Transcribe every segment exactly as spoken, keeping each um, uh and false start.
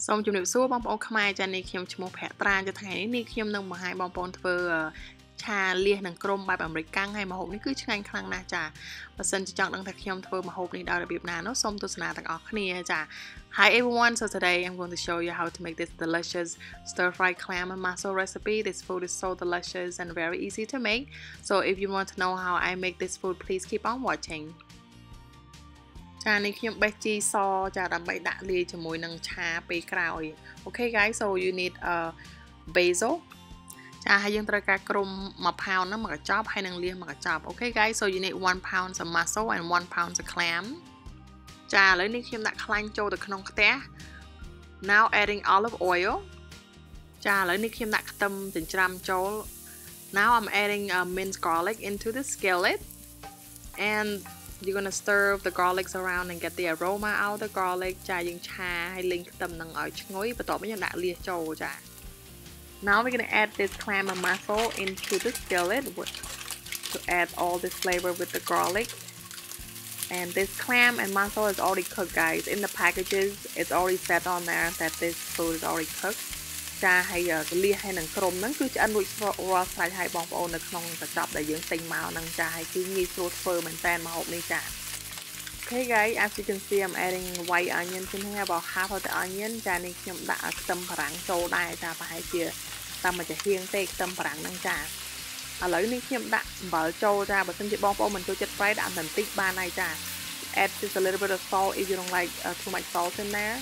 សូមជម្រាបសួរបងប្អូនខ្មែរចានេះខ្ញុំឈ្មោះភក្ត្រាចាថ្ងៃនេះខ្ញុំនឹងបង្ហាញបងប្អូនធ្វើឆាលៀសនឹងក្រុមបែបអាមេរិកកាំងហើយម្ហូបនេះគឺឆ្ងាញ់ខ្លាំងណាស់ចាបើសិនជាចង់ដឹងថាខ្ញុំធ្វើម្ហូបនេះដោយរបៀបណានោះសូមទស្សនាទាំងអស់គ្នាចា Hi everyone, so today I'm going to show you how to make this delicious stir-fried clam and mussel recipe. This food is so delicious and very easy to make. So if you want to know how I make this food, please keep on watching. ចានេះខ្ញុំបេះជីសចាដើម្បីដាក់លាយជាមួយនឹងឆាពេលក្រោយ Okay guys, so you need a basil ចាហើយយើងត្រូវការក្រុមone pound ហ្នឹងមកកញ្ចប់ហើយនឹងលៀសមកកញ្ចប់ Okay guys, so you need one pound of mussel and one pound of clam ចាឥឡូវនេះខ្ញុំដាក់ខ្លាញ់ចូលទៅក្នុងខ្ទះ Now adding olive oil ចាឥឡូវនេះខ្ញុំដាក់ខ្ទឹមចិញ្ច្រាំចូល Now I'm adding uh, minced garlic into the skillet and you're gonna stir the garlics around and get the aroma out of the garlic ចាយើងឆាហើយលីងខ្ទឹមនឹងឲ្យឈ្ងុយបន្ទាប់មកយើងដាក់លៀសចូលចា Now we're gonna add this clam and mussel into the skillet to add all this flavor with the garlic. And this clam and mussel is already cooked, guys. In the packages, it's already said on there that this food is already cooked. ចាហើយលៀសហើយនឹងក្រុមហ្នឹងគឺឆ្អិនរួចរាល់ស្រេចហើយបងប្អូននៅក្នុងកញ្ចប់ដែលយើងទិញមកហ្នឹងចាហើយគឺងាយស្រួលធ្វើមែនតើម្ហូបនេះចា Okay guys, as you can see, I'm adding white onions in here, about half of the onion. ចានេះខ្ញុំដាក់ខ្ទឹមបារាំងចូលដែរចាប្រហែលជាតាមមួយចាហៀងទេខ្ទឹមបារាំងហ្នឹងចាឥឡូវនេះខ្ញុំដាក់អំបិលចូលចាបើមិនជាបងប្អូនមិនចូលចិត្តប្រៃដាក់បន្តិចបានហើយចា Add just a little bit of salt if you don't like uh, too much salt in there.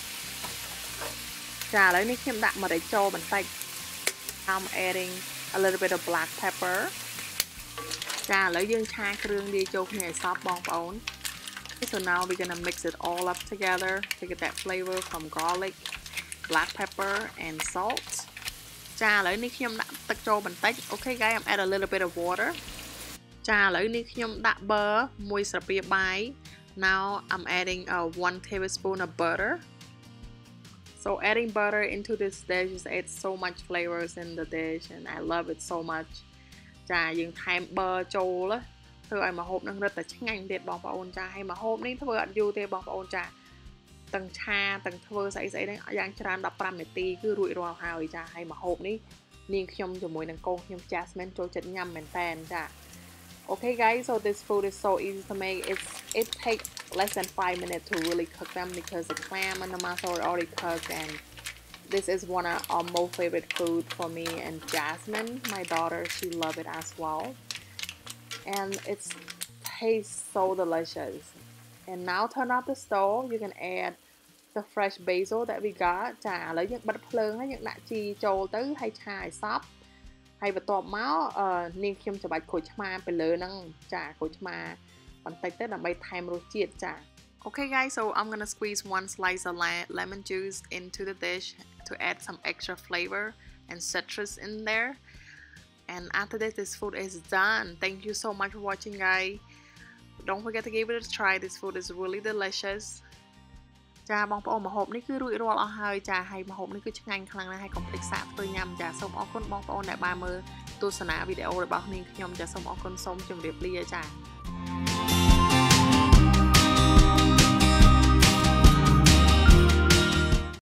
ចាឥឡូវនេះខ្ញុំដាក់ម្រេចចូលបន្តិច I'm adding a little bit of black pepper. ចាឥឡូវយើងឆាគ្រឿងលាយចូលគ្នាឲ្យសព្វបងប្អូន So now we're gonna mix it all up together to get that flavor from garlic, black pepper and salt. ចាឥឡូវនេះខ្ញុំដាក់ទឹកចូលបន្តិច Okay guys, I'm add a little bit of water. ចាឥឡូវនេះខ្ញុំដាក់ beurre មួយស្លាបព្រាបាយ Now I'm adding uh, one tablespoon of butter. So adding butter into this dish just adds so much flavors in the dish and I love it so much. ចាយើងថែម beurre ចូលធ្វើឲ្យម្ហូបនឹងរឹតតែឆ្ងាញ់ទៀតបងប្អូនចាហើយម្ហូបនេះធ្វើអត់យូរទេបងប្អូនចាទាំងឆាទាំងធ្វើស្អីស្អីហ្នឹងយ៉ាងច្រើន15នាទីគឺរួចរាល់ហើយចាហើយម្ហូបនេះនាងខ្ញុំជាមួយនឹងកូនខ្ញុំ Jasmine ចូលចិត្តញ៉ាំមែនតើចា Okay guys, so this food is so easy to make. It's it takes less than five minutes to really cook them because the clam and the mussel are already cooked and this is one of our most favorite food for me and Jasmine, my daughter, she loves it as well. And it tastes so delicious. And now turn off the stove. You can add the fresh basil that we got. ចាឥឡូវយើងបិទភ្លើងហើយយើងដាក់ជីចូលទៅហើយឆាឲ្យសព្វហើយបន្ទាប់មកនាងខ្ញុំច្របាច់ក្រូចឆ្មាពីលើហ្នឹងចាក្រូចឆ្មាបន្តិចទៅដើម្បីថែមរសជាតិចា Okay guys, so I'm gonna squeeze one slice of lemon juice into the dish to add some extra flavor and citrus in there. And after this, this food is done. Thank you so much for watching, guys. Don't forget to give it a try. This food is really delicious. ចាបងប្អូនម្ហូបនេះគឺរួចរាល់អស់ហើយចាហើយម្ហូបនេះគឺឆ្ងាញ់ខ្លាំងណាស់ហើយកុំភ្លេចសាកធ្វើញ៉ាំចាសូមអរគុណបងប្អូនដែលបានមើលទស្សនាវីដេអូរបស់នាងខ្ញុំចាសូមអរគុណសូមជម្រាបលាចា